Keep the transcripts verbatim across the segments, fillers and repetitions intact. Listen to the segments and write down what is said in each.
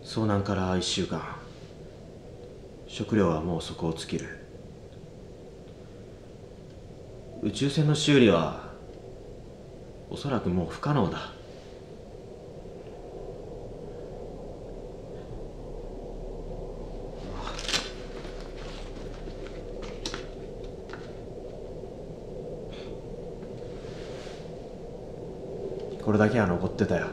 遭難からいっしゅうかん、食料はもう底を尽きる。宇宙船の修理はおそらくもう不可能だ。これだけは残ってたよ。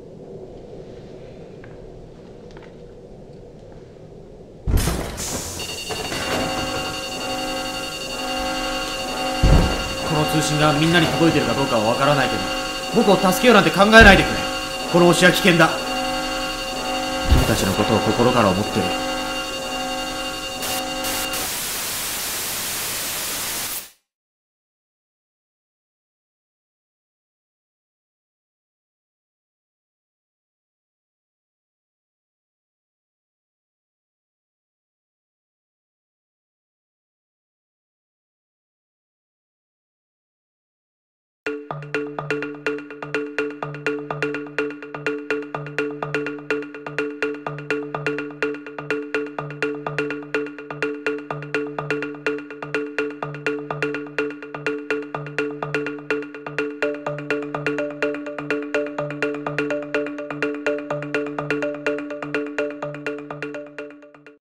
この通信がみんなに届いてるかどうかはわからないけど、僕を助けようなんて考えないでくれ。この星は危険だ。君たちのことを心から思ってる。